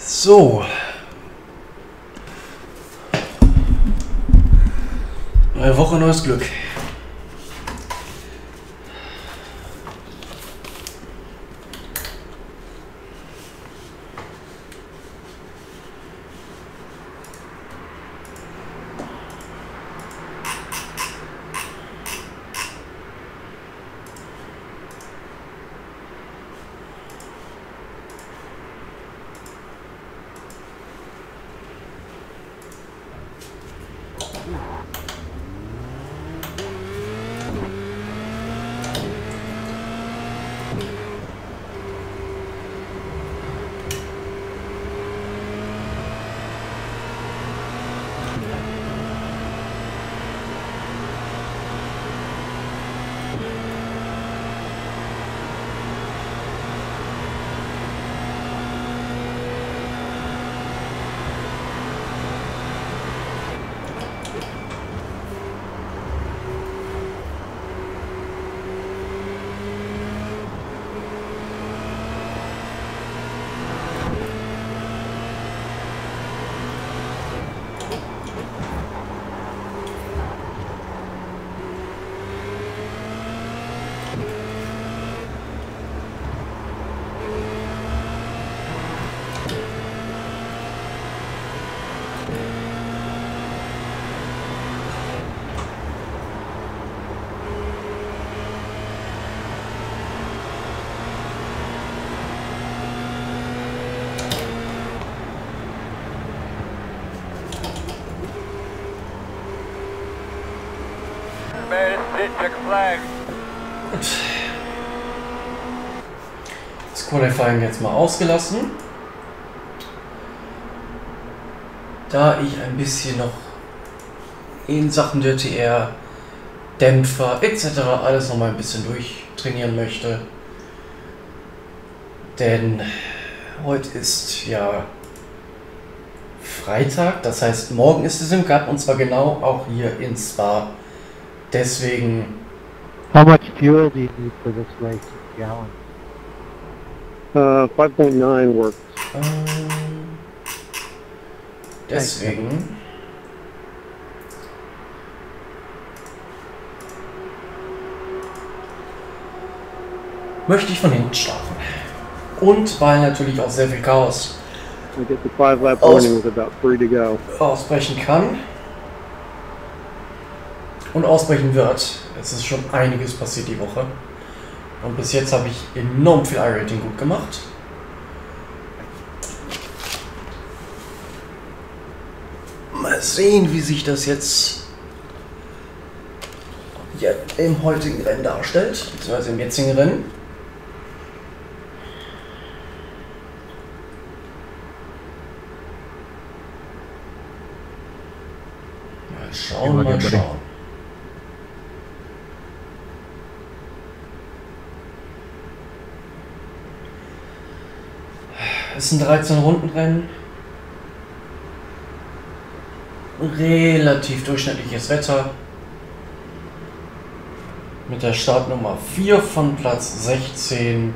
So. Neue Woche, neues Glück. Das Qualifying jetzt mal ausgelassen. Da ich ein bisschen noch in Sachen DTR, Dämpfer etc. alles noch mal ein bisschen durchtrainieren möchte. Denn heute ist ja Freitag, das heißt morgen ist es im Cup und zwar genau auch hier in Spa. Deswegen. How much fuel do you need for this race? Gallon? 5.9 works. Deswegen. Möchte ich von hinten starten. Und weil natürlich auch sehr viel Chaos I get the 5-lap warning with about 3 to go. Ausbrechen kann. Und ausbrechen wird. Es ist schon einiges passiert die Woche. Und bis jetzt habe ich enorm viel iRating gut gemacht. Mal sehen, wie sich das jetzt im heutigen Rennen darstellt, beziehungsweise im jetzigen Rennen. Mal schauen, mal schauen. Es sind 13 Rundenrennen. Relativ durchschnittliches Wetter. Mit der Startnummer 4 von Platz 16.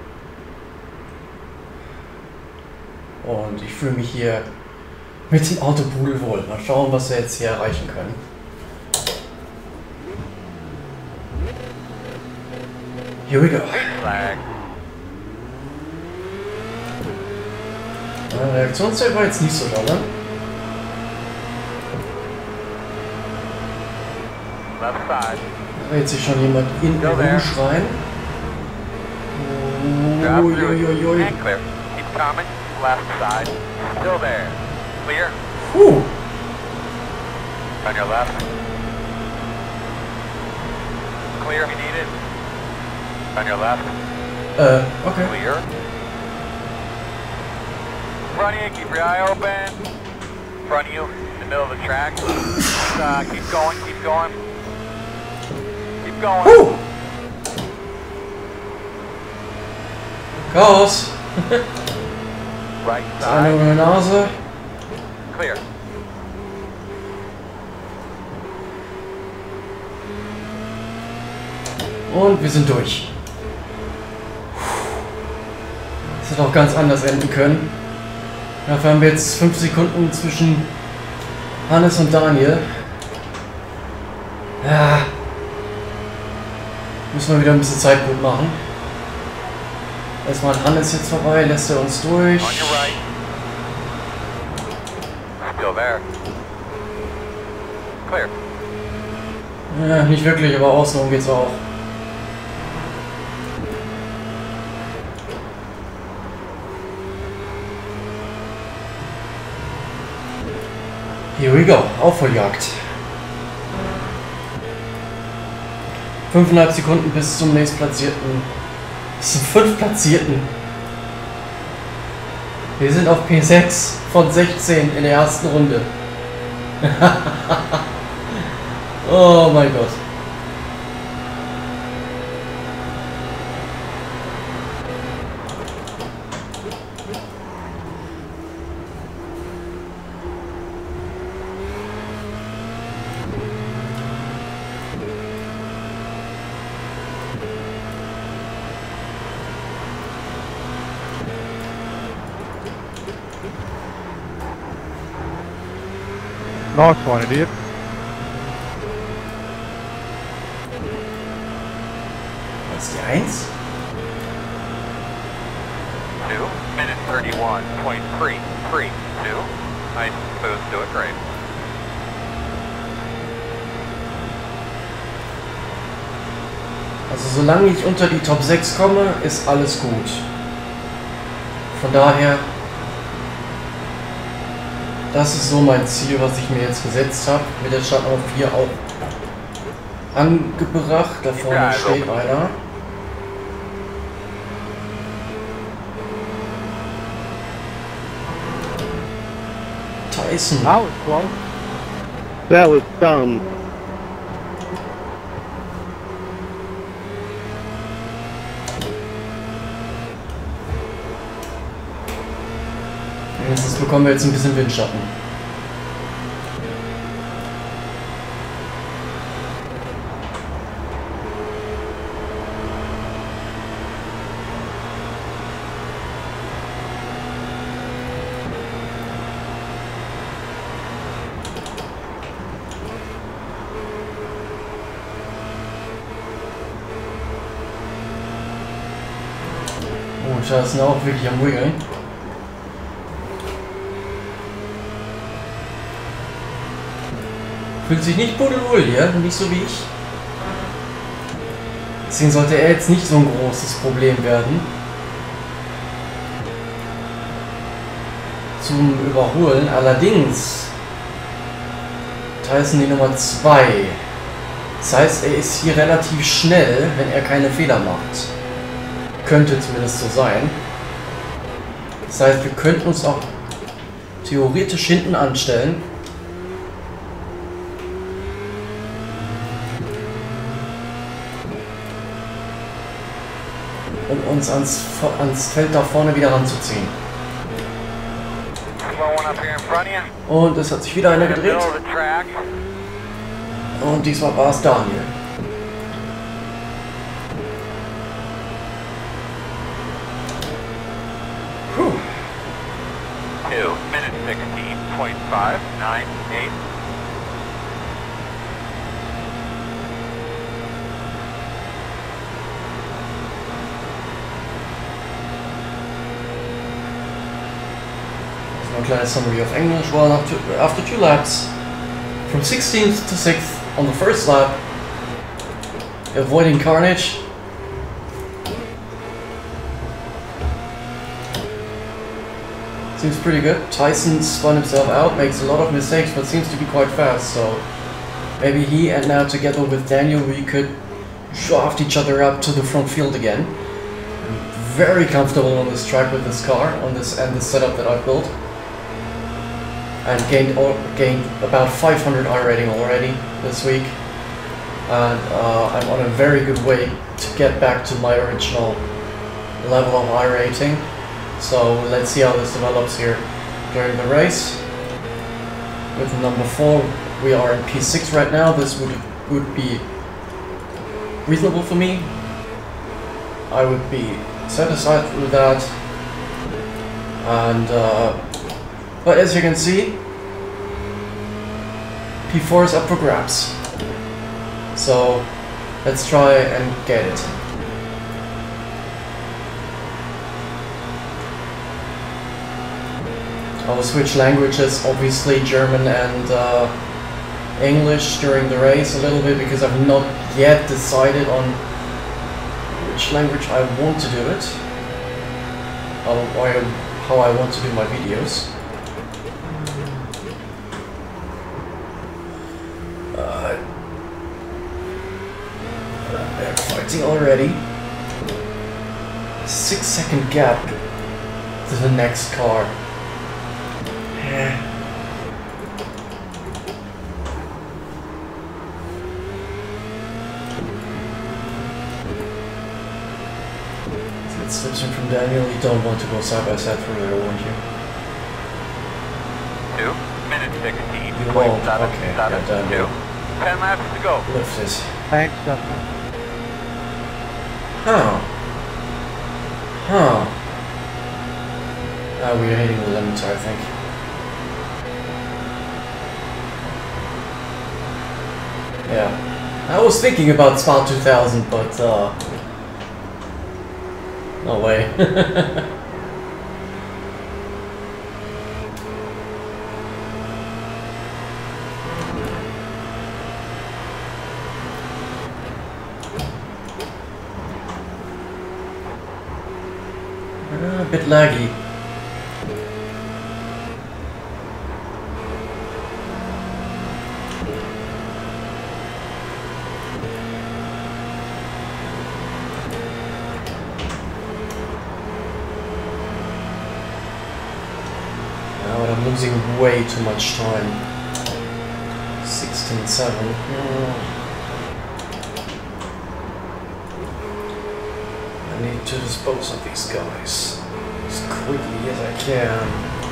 Und ich fühle mich hier mit dem Auto pudelwohl. Mal schauen, was wir jetzt hier erreichen können. Here we go. Reaktionszeit war jetzt nicht so doll, ne? Da dreht sich schon jemand in den Rouge rein. Uiuiui. On your left. Clear if you need it. On your left. Okay. Clear. Front of you, keep your eye open. Front of you, in the middle of the track. Keep going, keep going. Keep going. Woo! Chaos! Right Eine über side. die Nase. Clear. Und wir sind durch. Das hätte auch ganz anders enden können. Dafür haben wir jetzt 5 Sekunden zwischen Hannes und Daniel. Ja. Müssen wir wieder ein bisschen Zeit gut machen. Erstmal Hannes jetzt vorbei, lässt er uns durch. On your right. Still there. Clear. Ja, nicht wirklich, aber außenrum geht's auch. Here we go, Aufholjagd. 5,5 Sekunden bis zum nächstplatzierten. Bis zum 5. Platzierten. Wir sind auf P6 von 16 in der ersten Runde. Oh mein Gott. Nice one, idiot. Was ist die 1? 2 minute 31.332. I suppose do it great. Also solange ich unter die Top 6 komme, ist alles gut. Von daher, das ist so mein Ziel, was ich mir jetzt gesetzt habe. Mit der Startnummer 4 auch angebracht. Da vorne steht einer. Tyson. That was close. That was dumb. Wenigstens bekommen wir jetzt ein bisschen Windschatten. Oh, da ist auch wirklich am Wiggeln. Fühlt sich nicht pudelwohl hier, nicht so wie ich. Deswegen sollte er jetzt nicht so ein großes Problem werden. Zum Überholen. Allerdings Tyson die Nummer 2. Das heißt, er ist hier relativ schnell, wenn er keine Fehler macht. Könnte zumindest so sein. Das heißt, wir könnten uns auch theoretisch hinten anstellen. Um uns ans Feld da vorne wieder ranzuziehen. Und es hat sich wieder einer gedreht. Und diesmal war es Daniel. Puh. 2 minute 16.598. Ein kleines summary of English. Well, after 2 laps, from 16th to 6th on the first lap, avoiding carnage. Seems pretty good. Tyson spun himself out, makes a lot of mistakes, but seems to be quite fast, so maybe he and now together with Daniel we could shaft each other up to the front field again. I'm very comfortable on this track with this car, on this and the setup that I've built. And gained about 500 I rating already this week, and I'm on a very good way to get back to my original level of I rating. So let's see how this develops here during the race. With number 4, we are in P6 right now. This would be reasonable for me. I would be satisfied with that, and But as you can see, P4 is up for grabs. So let's try and get it. I will switch languages, obviously German and English during the race a little bit, because I've not yet decided on which language I want to do it, or how I want to do my videos. They're fighting already. 6-second gap to the next car. It slips in from Daniel. You don't want to go side by side through there, won't you? 2 minutes 16. You won't. Okay, yeah, Daniel. 10 laps to go. Lift it. Thanks, Dustin. Huh. Huh. We're hitting the limiter, I think. Yeah. I was thinking about Spa 2000, but no way. A bit laggy. Now I'm losing way too much time. 16.7. I need to dispose of these guys as quickly as I can.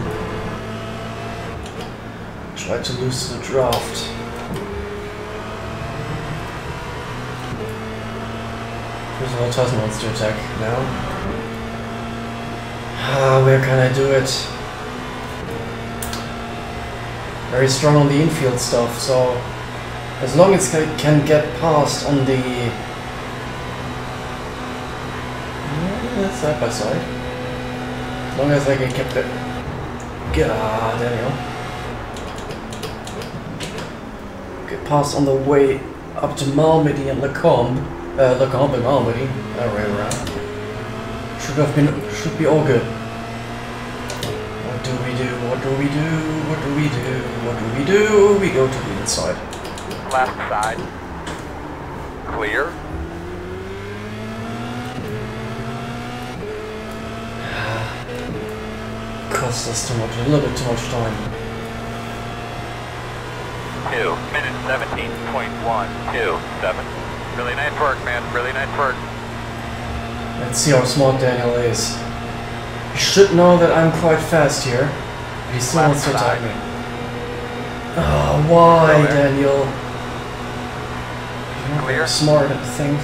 Try to lose the draft. First of all, Tyson wants to attack now. Where can I do it? Very strong on the infield stuff, so as long as I can get past on the side by side. As long as I can keep it. There you go. Get past on the way up to Malmedy and Lecombe and Malmedy. That way around. Should be all good. What do we do? What do we do? What do we do? What do we do? We go to the inside. Left side. Clear. Cost us too much, a little bit too much time. 2 minutes 17.127. Really nice work, man. Really nice work. Let's see how smart Daniel is. He should know that I'm quite fast here, but he still wants to attack me. Oh, why, Daniel? You're not very smart at things.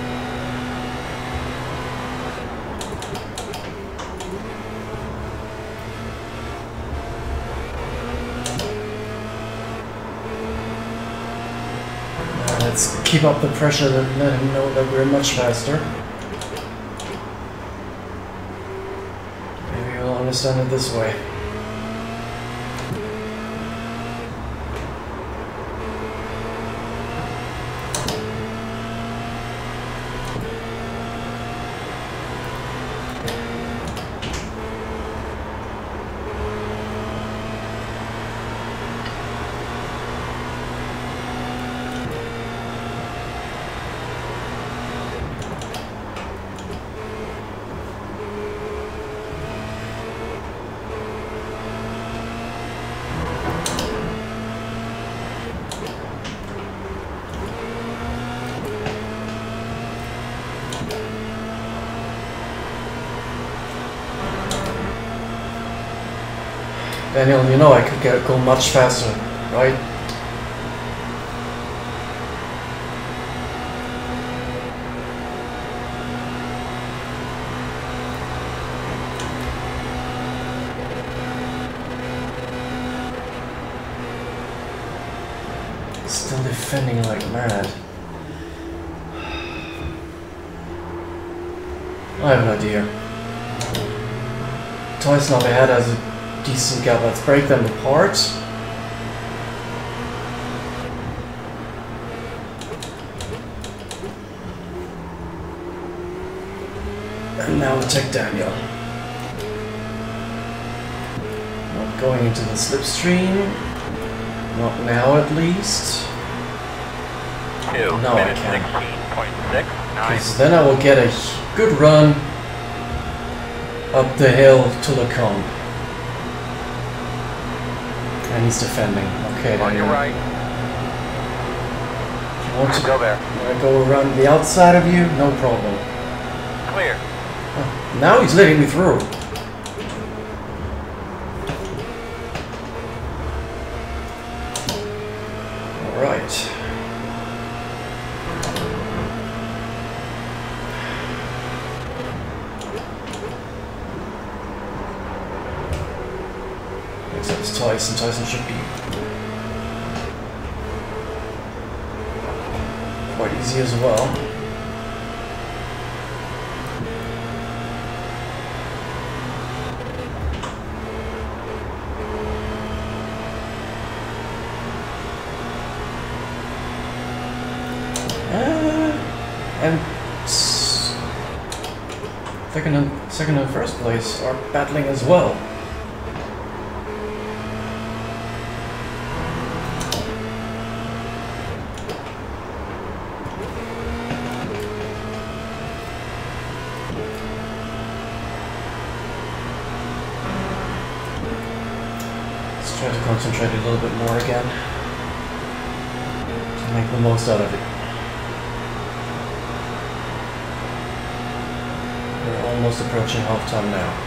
Let's keep up the pressure and let him know that we're much faster. Maybe he'll understand it this way. Daniel, you know I could go much faster, right? Still defending like mad. I have an idea. Tyson up ahead has a decent gap. Let's break them apart. And now attack Daniel. Not going into the slipstream. Not now, at least. 2 No, I minutes can't. 16.69. Because then I will get a good run up the hill to Lacombe. And he's defending. Okay, On then your right. if you want to Go there. go around the outside of you, no problem. Clear. Oh, now he's letting me through. Alright. Next up is Tyson. Tyson should be quite easy as well. And second and first place are battling as well. Let's try to concentrate a little bit more again to make the most out of it. We're almost approaching halftime now.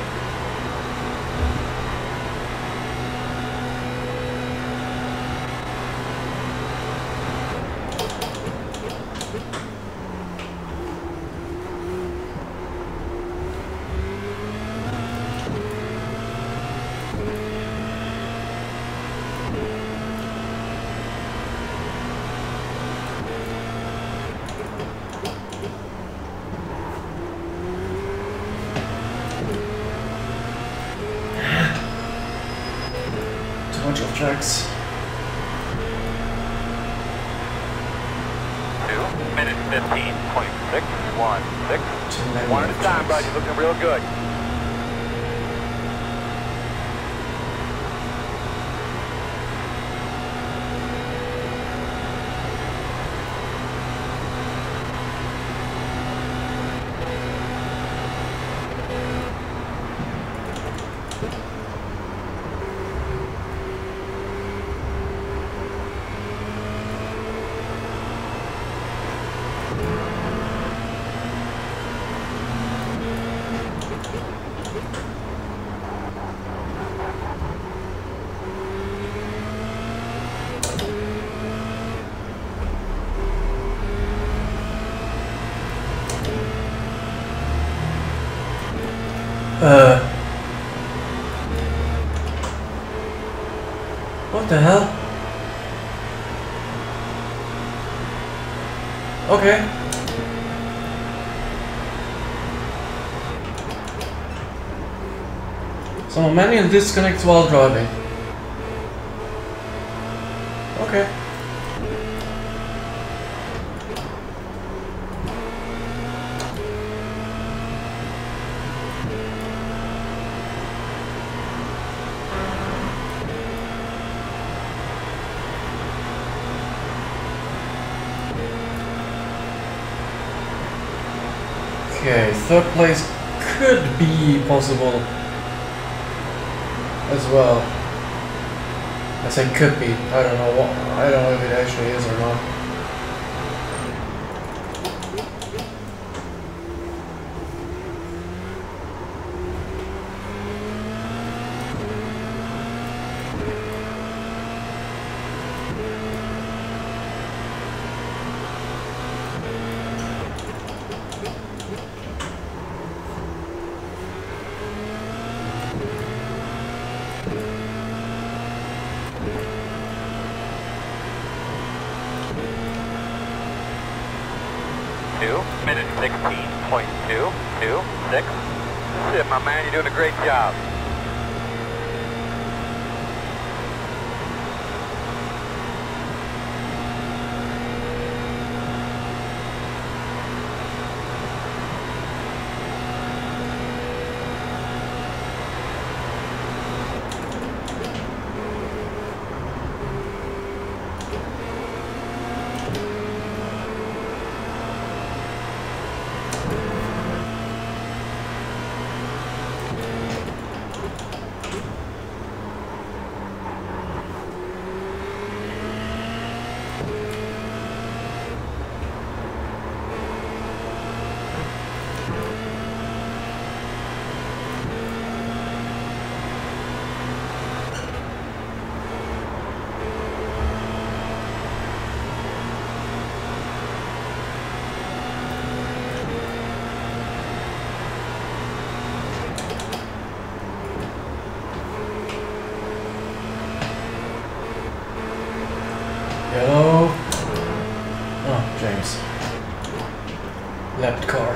Bunch of tracks. 2 minutes 15.616. Too many One at a time, tracks. bud. You're looking real good. What the hell? Okay. So manual disconnects while driving. Okay. Okay, third place could be possible as well. I say could be. I don't know what. I don't know if it actually is or not. 16.226. That's it, my man. You're doing a great job. Yellow. Oh, James. Left car.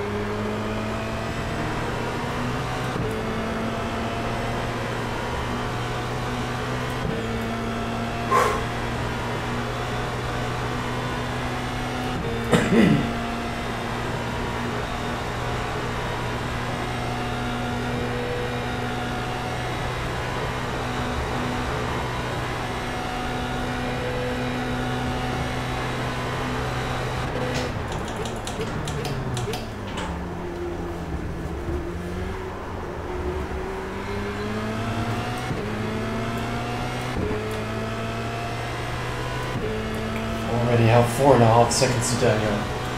Already have 4.5 seconds to Daniel.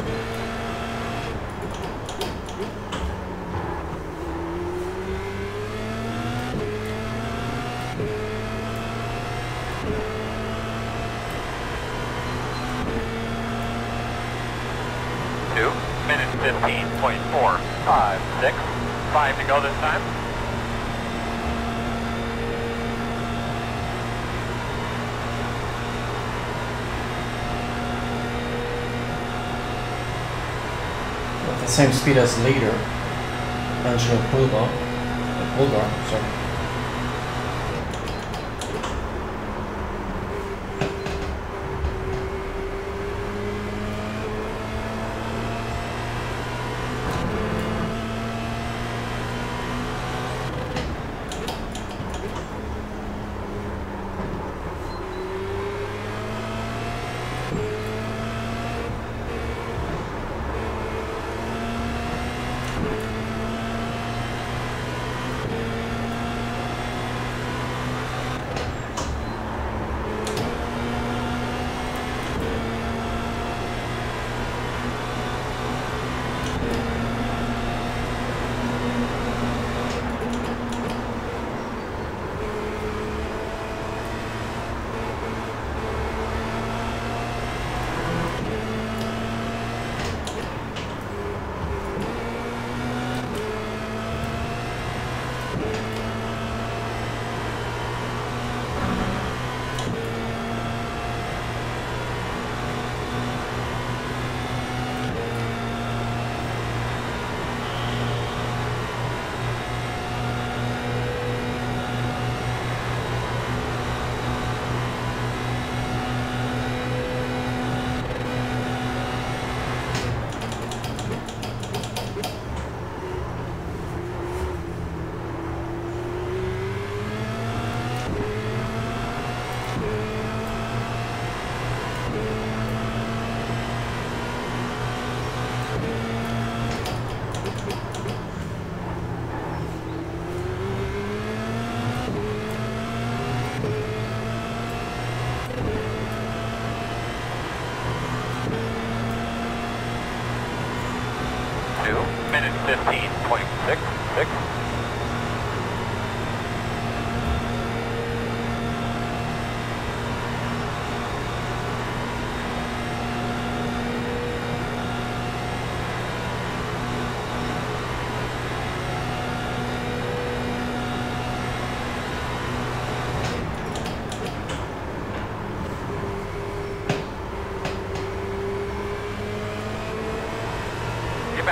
Two minutes 15.456. 5 to go this time. At the same speed as leader, Angelo Bulgar. Bulgar, sorry.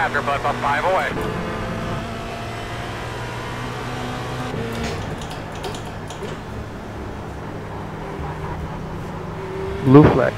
after, but about 5 away. Blue flag.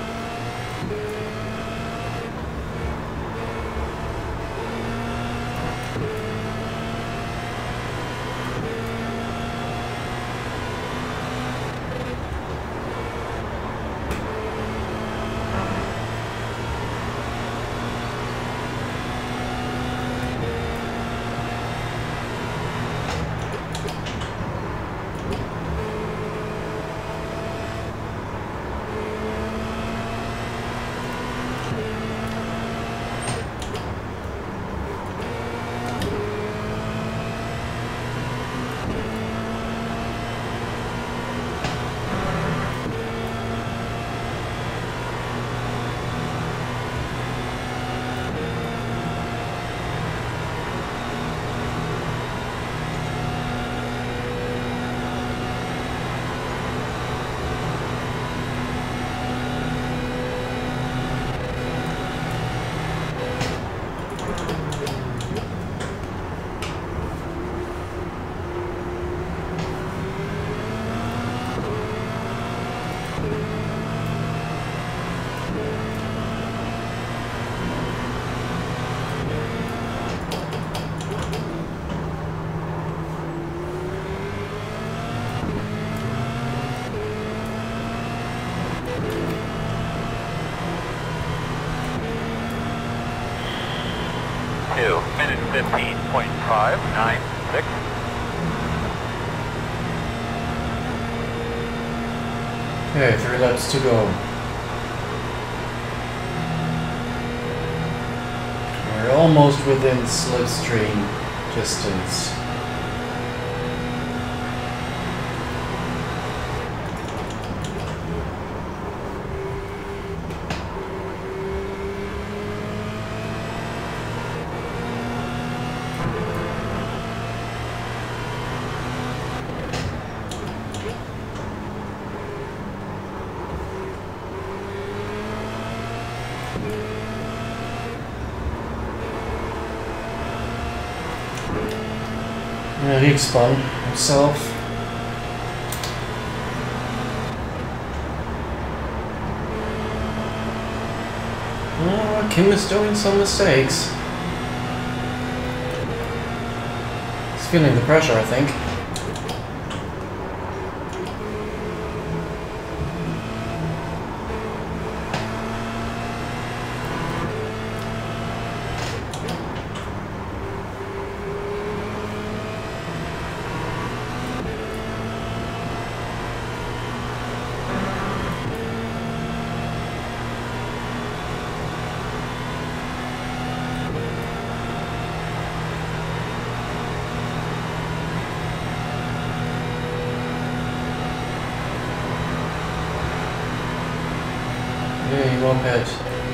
Minute 15.596. Okay, 3 laps to go. We're almost within slipstream distance. Respawn himself. Oh, Kim is doing some mistakes. He's feeling the pressure, I think. Yeah, you won't catch.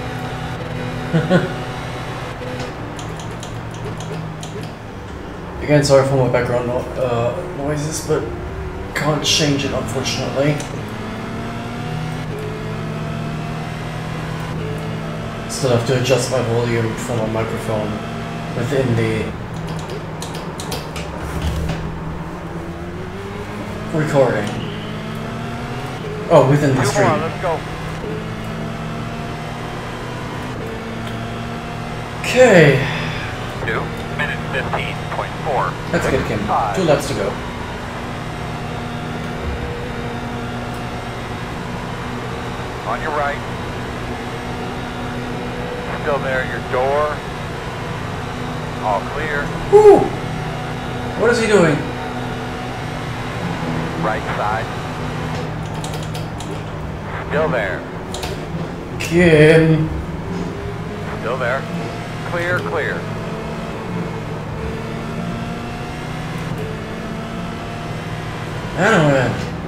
Again, sorry for my background noises, but can't change it unfortunately. Still have to adjust my volume for my microphone within the recording. Oh, within the stream. Let's go. Okay. 2 minute 15.4. Let's get Kim. 2 laps to go. On your right. Still there at your door. All clear. Woo! What is he doing? Right side. Still there. Kim. Still there. Clear, clear. I don't know.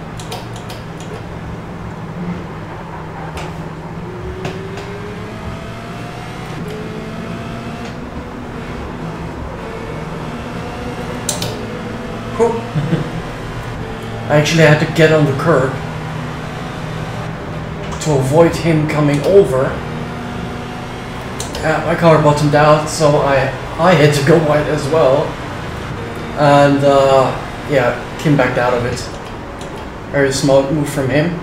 Cool. I actually had to get on the curb to avoid him coming over. my car bottomed out, so I had to go wide as well. And yeah, Kim backed out of it. Very smart move from him.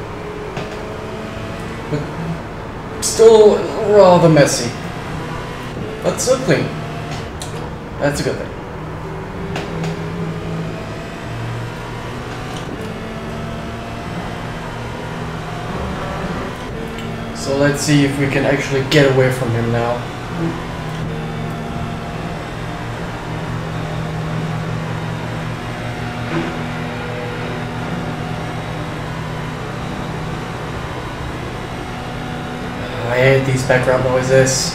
But still rather messy. But still clean. That's a good thing. So let's see if we can actually get away from him now. I hate these background noises.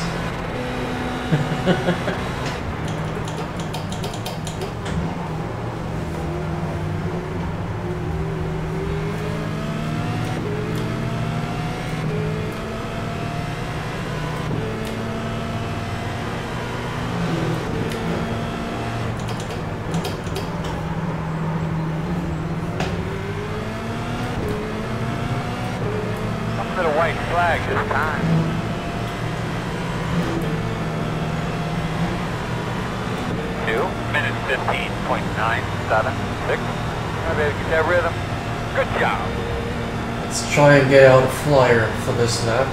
To the white flag this time. Two minutes 15.976. Maybe get that rhythm. Good job. Let's try and get out a flyer for this lap.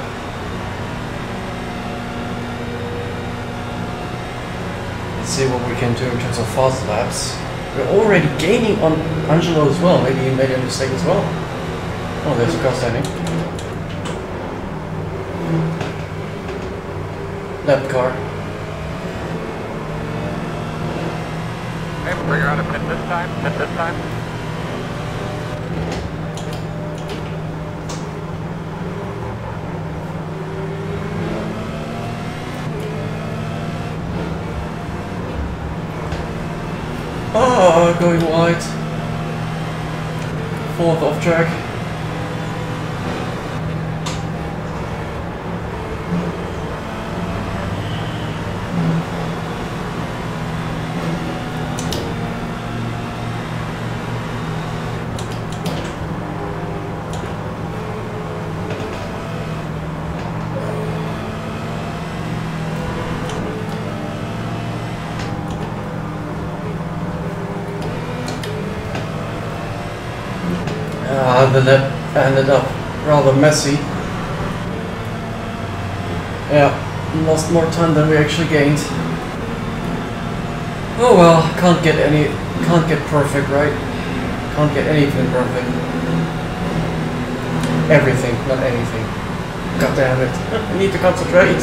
Let's see what we can do in terms of fast laps. We're already gaining on Angelo as well. Maybe he made a mistake as well. Oh, there's a car standing. Lap car. Hey, bring her out a pit this time. Pit this time. Ah, going wide. Fourth off track. The lap ended up rather messy. Yeah, lost more time than we actually gained. Oh well, can't get perfect, right? Can't get anything perfect. Everything, not anything. God damn it. I need to concentrate.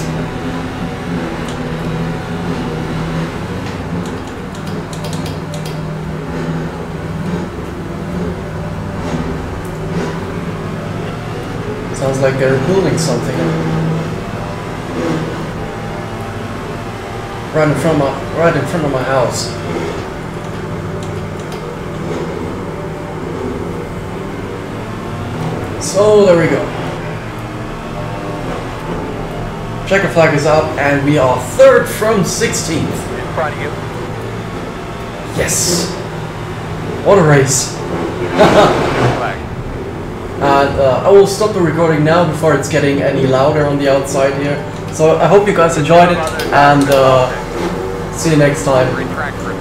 Sounds like they're building something right in front of my house. So there we go. Checker flag is up, and we are third from 16th. In front of you. Yes. What a race. Flag. And I will stop the recording now before it's getting any louder on the outside here. So I hope you guys enjoyed it, and see you next time. Retract for